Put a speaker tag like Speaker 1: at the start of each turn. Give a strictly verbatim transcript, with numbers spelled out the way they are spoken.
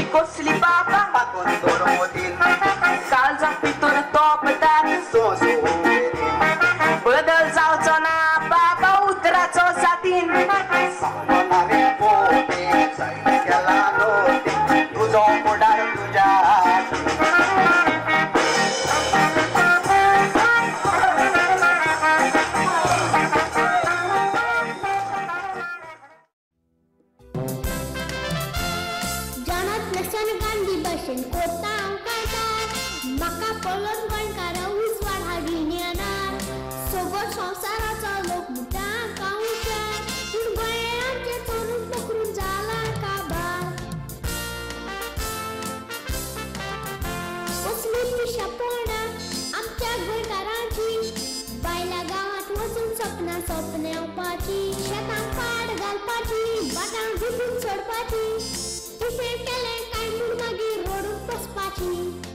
Speaker 1: कसली बाबा
Speaker 2: मागून दोन मोदीन
Speaker 1: काल पितून तोपतात
Speaker 2: सोसो
Speaker 1: बदल जावचो ना बाबा उतराचो साथीन
Speaker 2: सांगणारे पोटे साईड केला नोटे तुझो पुढार तुझ्या
Speaker 3: कोता कायदा म्हाका पळोवन गोंयकारां उजवाड हाडून येणार सगळो संवसाराचो लोक मुद्दा कावुशार पूण गोंयांचे तरूण नोकरून जाला काबार कसली पिशापणां आमच्या गोंयकारांची बायल्या गांवांत वचून सपनां सोंपण्यावपाची शेतांत पाड घालपाची बाटां घुसून सोडपाची पिशें केलें काय म्हूण मागीर रोडून बसपाची